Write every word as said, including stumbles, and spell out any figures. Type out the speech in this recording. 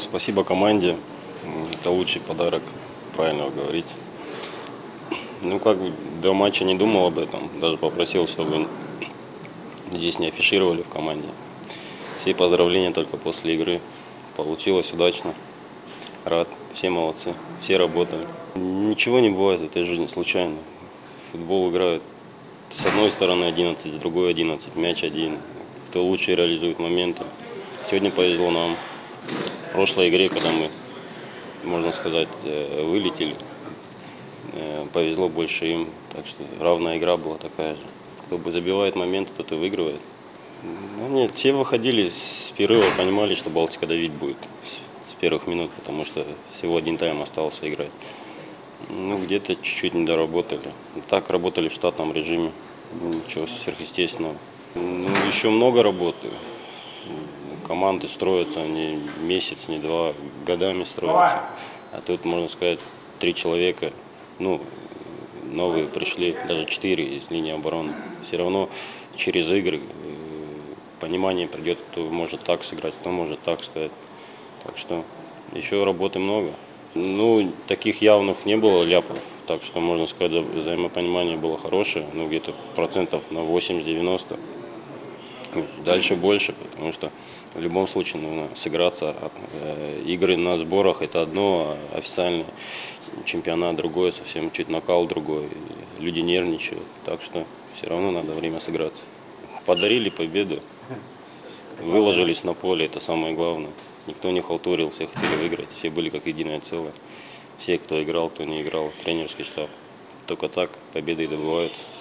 Спасибо команде. Это лучший подарок, правильно вы говорите. Ну, как бы до матча не думал об этом. Даже попросил, чтобы здесь не афишировали в команде. Все поздравления только после игры. Получилось удачно. Рад. Все молодцы. Все работали. Ничего не бывает в этой жизни случайно. В футбол играют с одной стороны одиннадцать, с другой одиннадцать. Мяч один. Кто лучше реализует моменты. Сегодня повезло нам. В прошлой игре, когда мы, можно сказать, вылетели, повезло больше им. Так что равная игра была такая же. Кто бы забивает моменты, тот и выигрывает. Ну, нет, все выходили с перерыва, понимали, что Балтика давить будет с первых минут, потому что всего один тайм остался играть. Ну, где-то чуть-чуть не доработали. Так работали в штатном режиме. Ничего сверхъестественного. Ну, еще много работы. Команды строятся не месяц, не два, годами строятся. А тут, можно сказать, три человека, ну, новые пришли, даже четыре из линии обороны. Все равно через игры понимание придет, кто может так сыграть, кто может так сказать. Так что еще работы много. Ну, таких явных не было ляпов, так что, можно сказать, взаимопонимание было хорошее, ну, где-то процентов на восемьдесят-девяносто. Дальше больше, потому что в любом случае нужно сыграться. Игры на сборах – это одно, а официальный чемпионат другое, совсем чуть накал другой. Люди нервничают, так что все равно надо время сыграться. Подарили победу, выложились на поле, это самое главное. Никто не халтурил, все хотели выиграть, все были как единое целое. Все, кто играл, кто не играл, тренерский штаб. Только так победы и добываются.